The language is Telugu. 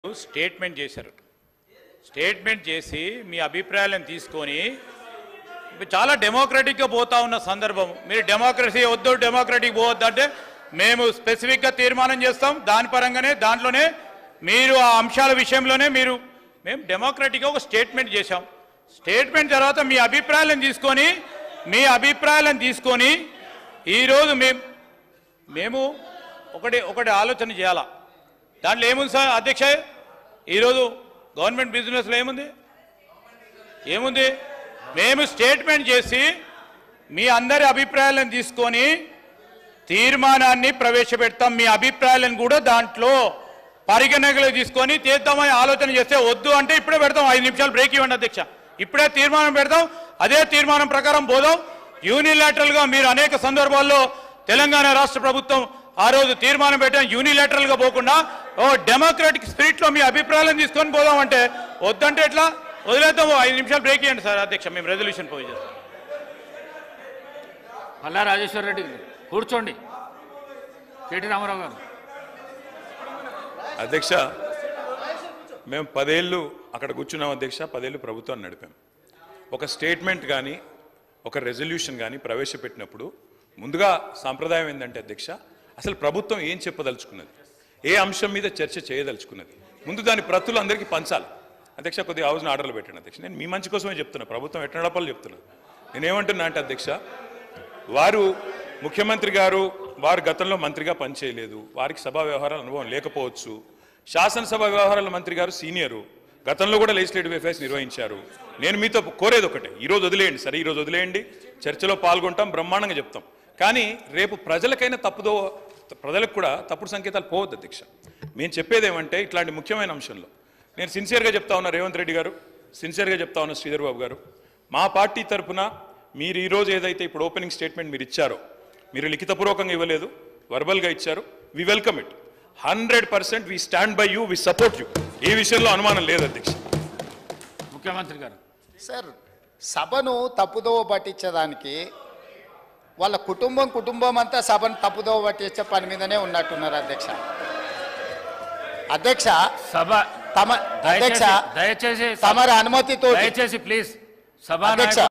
స్టేట్మెంట్ చేశారు. స్టేట్మెంట్ చేసి మీ అభిప్రాయాలను తీసుకొని చాలా డెమోక్రటిక్గా పోతా ఉన్న సందర్భం. మీరు డెమోక్రసీ వద్దు, డెమోక్రటిక్ పోవద్దు అంటే మేము స్పెసిఫిక్గా తీర్మానం చేస్తాం. దాని పరంగానే దాంట్లోనే మీరు ఆ అంశాల విషయంలోనే మేము డెమోక్రటిక్గా ఒక స్టేట్మెంట్ చేశాం. స్టేట్మెంట్ తర్వాత మీ అభిప్రాయాలను తీసుకొని ఈరోజు మేము ఒకటి ఆలోచన చేయాలా. దాంట్లో ఏముంది సార్ అధ్యక్ష? ఈరోజు గవర్నమెంట్ బిజినెస్లో ఏముంది? మేము స్టేట్మెంట్ చేసి మీ అందరి అభిప్రాయాలను తీసుకొని తీర్మానాన్ని ప్రవేశపెడతాం. మీ అభిప్రాయాలను కూడా దాంట్లో పరిగణనలో తీసుకొని చేద్దామని ఆలోచన చేస్తే వద్దు అంటే ఇప్పుడే పెడతాం. 5 నిమిషాలు బ్రేక్ ఇవ్వండి అధ్యక్ష. ఇప్పుడే తీర్మానం పెడతాం. అదే తీర్మానం ప్రకారం పోదాం. యూనిలాటరల్గా మీరు అనేక సందర్భాల్లో తెలంగాణ రాష్ట్ర ప్రభుత్వం ఆ రోజు తీర్మానం పెట్టాం. యూనిలాటరల్గా పోకుండా డెమోక్రాటిక్ స్పిరిట్లో మీ అభిప్రాయాలను తీసుకొని పోదాం అంటే వద్దంటే ఎట్లా? వదిలేద్దాం. 5 నిమిషాలు బ్రేక్ ఇవ్వండి సార్ అధ్యక్ష. మేము రెజల్యూషన్ పోయి చేస్తాం. మల్లా రాజేశ్వర రెడ్డి కూర్చోండి. కేటీ రామారావు గారు. అధ్యక్ష, మేము 10 ఏళ్ళు అక్కడ కూర్చున్నాం అధ్యక్ష. 10 ఏళ్ళు ప్రభుత్వాన్ని నడిపాం. ఒక స్టేట్మెంట్ కానీ ఒక రెజల్యూషన్ కానీ ప్రవేశపెట్టినప్పుడు ముందుగా సాంప్రదాయం ఏంటంటే అధ్యక్ష, అసలు ప్రభుత్వం ఏం చెప్పదలుచుకున్నది, ఏ అంశం మీద చర్చ చేయదలుచుకున్నది, ముందు దాని ప్రతులు అందరికీ పంచాలి. అధ్యక్ష, కొద్దిగా హౌస్ని ఆర్డర్లు పెట్టండి అధ్యక్ష. నేను మీ మంచి కోసమే చెప్తున్నా. ప్రభుత్వం ఎట్లా నడపాలో చెప్తున్నా. నేనేమంటున్నా అంటే అధ్యక్ష, వారు ముఖ్యమంత్రి గారు వారు గతంలో మంత్రిగా పనిచేయలేదు. వారికి సభా వ్యవహారాల అనుభవం లేకపోవచ్చు. శాసనసభ వ్యవహారాల మంత్రి గారు సీనియరు, గతంలో కూడా లెజిస్లేటివ్ అఫైర్స్ నిర్వహించారు. నేను మీతో కోరేది ఒకటే, ఈరోజు వదిలేయండి. సరే, ఈరోజు వదిలేయండి, చర్చలో పాల్గొంటాం, బ్రహ్మాండంగా చెప్తాం. కానీ రేపు ప్రజలకైనా ప్రజలకు కూడా తప్పుడు సంకేతాలు పోవద్దు అధ్యక్ష. మేము చెప్పేది ఏమంటే, ఇట్లాంటి ముఖ్యమైన అంశంలో నేను సిన్సియర్గా చెప్తా ఉన్నా, రేవంత్ రెడ్డి గారు సిన్సియర్గా చెప్తా ఉన్నా, శ్రీధర్ బాబు గారు, మా పార్టీ తరఫున మీరు ఈరోజు ఏదైతే ఇప్పుడు ఓపెనింగ్ స్టేట్మెంట్ మీరు ఇచ్చారో, మీరు లిఖితపూర్వకంగా ఇవ్వలేదు, వర్బల్గా ఇచ్చారు. We welcome it. 100% we stand by you, we support you. ఈ విషయంలో అనుమానం లేదు అధ్యక్ష. ముఖ్యమంత్రి గారు. సార్, సభను తప్పుదోవ పట్టించడానికి వాళ్ళ కుటుంబం అంతా సభను తప్పుదోవ పట్టించే పని మీదనే ఉన్నట్టున్నారు అధ్యక్ష. సభ అధ్యక్ష, దయచేసి తమరి అనుమతితో దయచేసి ప్లీజ్ సభ అధ్యక్ష